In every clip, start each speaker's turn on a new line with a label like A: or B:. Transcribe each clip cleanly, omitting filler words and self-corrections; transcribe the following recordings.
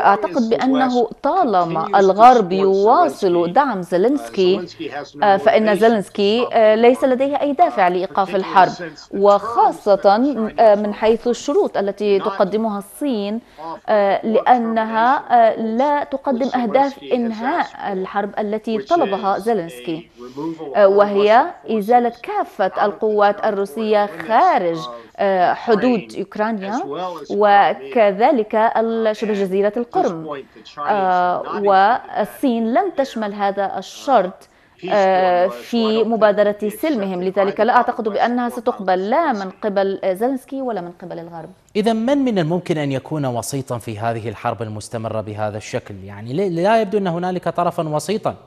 A: أعتقد بأنه طالما الغرب يواصل دعم زيلينسكي فإن زيلينسكي ليس لديه أي دافع لإيقاف الحرب، وخاصة من حيث الشروط التي تقدمها الصين، لأنها لا تقدم أهداف إنهاء الحرب التي طلبها زيلينسكي، وهي إزالة كافة القوات الروسية خارج حدود أوكرانيا، وكذلك شبه جزيرة القرم. والصين لم تشمل هذا الشرط في مبادرة سلمهم، لذلك لا أعتقد بأنها ستقبل لا من قبل زيلينسكي ولا من قبل الغرب.
B: إذا من الممكن أن يكون وسيطا في هذه الحرب المستمرة بهذا الشكل؟ يعني لا يبدو أن هنالك طرفا وسيطا.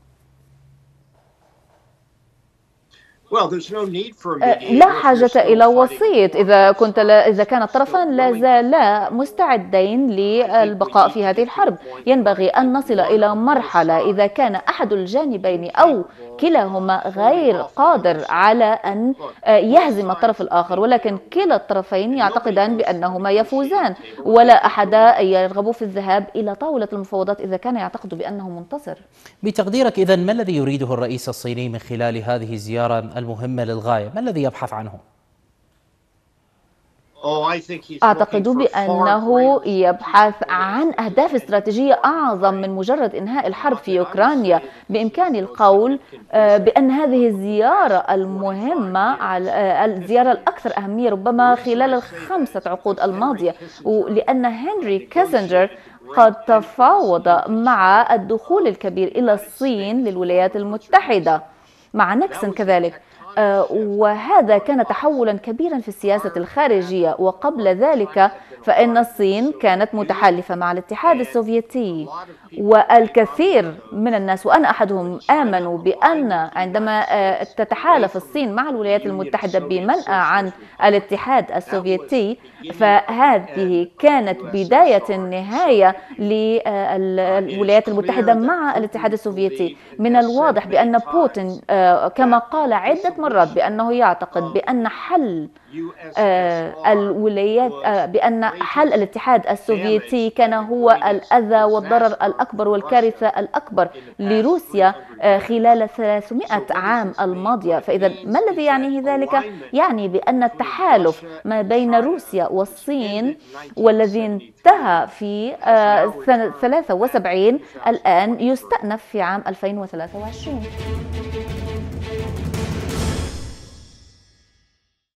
A: لا حاجة إلى وسيط. إذا كان الطرفان لا زالا مستعدين للبقاء في هذه الحرب، ينبغي أن نصل إلى مرحلة إذا كان أحد الجانبين أو كلاهما غير قادر على أن يهزم الطرف الآخر، ولكن كلا الطرفين يعتقدان بأنهما يفوزان، ولا أحد يرغب في الذهاب إلى طاولة المفاوضات إذا كان يعتقد بأنه منتصر.
B: بتقديرك إذن ما الذي يريده الرئيس الصيني من خلال هذه الزيارة المهمة للغاية؟ ما الذي يبحث عنه؟
A: أعتقد بأنه يبحث عن أهداف استراتيجية أعظم من مجرد إنهاء الحرب في أوكرانيا. بإمكاني القول بأن هذه الزيارة المهمة، الزيارة الأكثر أهمية ربما خلال ال5 عقود الماضية، لأن هنري كيسنجر قد تفاوض مع الدخول الكبير إلى الصين للولايات المتحدة مع نيكسون كذلك، وهذا كان تحولا كبيرا في السياسة الخارجية. وقبل ذلك فإن الصين كانت متحالفة مع الاتحاد السوفيتي، والكثير من الناس وأنا أحدهم آمنوا بأن عندما تتحالف الصين مع الولايات المتحدة بمنأى عن الاتحاد السوفيتي، فهذه كانت بداية النهاية للولايات المتحدة مع الاتحاد السوفيتي. من الواضح بأن بوتين كما قال عدة مرات بأنه يعتقد بأن حل بأن حل الاتحاد السوفيتي كان هو الأذى والضرر الأكبر والكارثة الأكبر لروسيا خلال 300 عام الماضية. فإذا ما الذي يعنيه ذلك؟ يعني بأن التحالف ما بين روسيا والصين والذي انتهى في سنة 73 الآن يستأنف في عام 2023.